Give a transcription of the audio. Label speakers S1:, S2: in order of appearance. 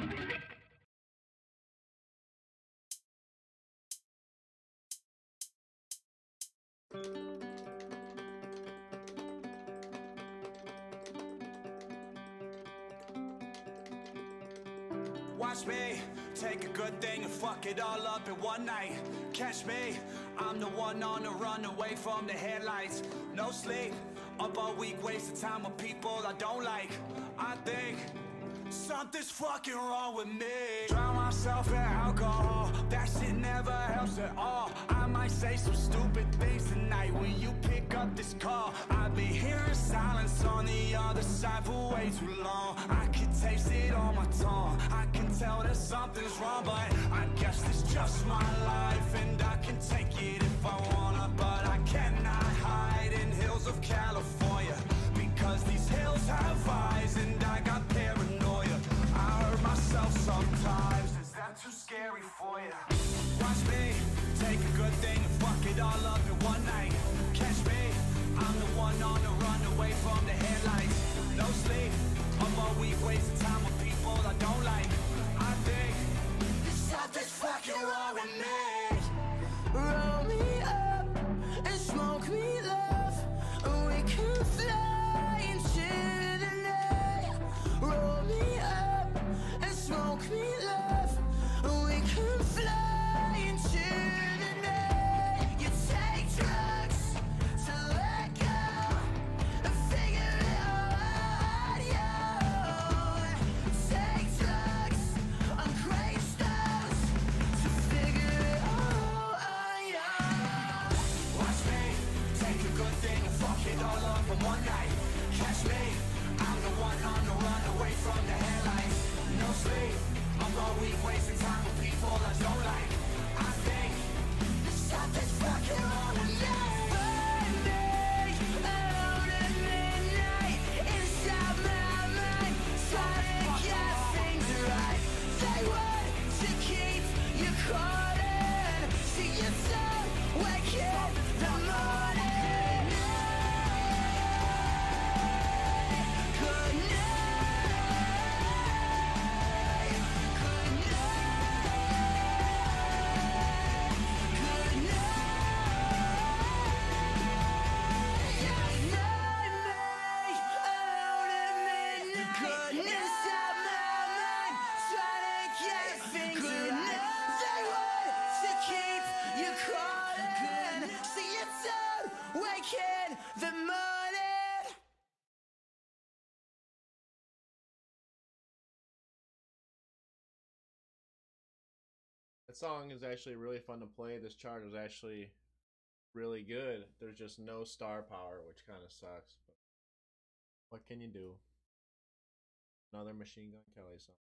S1: Watch me take a good thing and fuck it all up in one night. Catch me, I'm the one on the run away from the headlights. No sleep, up all week, wasting time with people I don't like. I think something's fucking wrong with me. Drown myself in alcohol, that shit never helps at all. I might say some stupid things tonight when you pick up this call. I've been hearing silence on the other side for way too long. I can taste it on my tongue, I can tell that something's wrong, but I guess it's just my life, and I can take it if I wanna, but I cannot hide in hills of California, because these hills have eyes and I got paranoia. I hurt myself sometimes, is that too scary for you? Watch me take a good thing and fuck it all up in one night. Catch me, I'm the one on the run away from the headlights. No sleep, up all week wasting time with people I don't like. I think something's fucking wrong with me.
S2: Roll me up and smoke me love, and we can fly into the night. Roll me up and smoke me love, and we can fly into the night. You take drugs to let go and figure it all out. Take drugs on gravestones to figure it all out.
S1: Watch me take a good thing and fuck it all up in one night. Catch me, I'm the one on the run away from the headlights. No sleep, I'm all week wasting time with people I don't like. I think something's fucking wrong with me.
S2: Monday, alone at midnight, inside my mind, trying to get things right. They want to keep you caught in, see you done, wake in the morning. Good night, good night, good night. Yeah, night, alone at midnight, inside my mind, trying to get things right. They want to keep you caught in, see you done, wake in the morning.
S3: That song is actually really fun to play. This chart is actually really good. There's just no star power, which kind of sucks. But what can you do? Another Machine Gun Kelly song.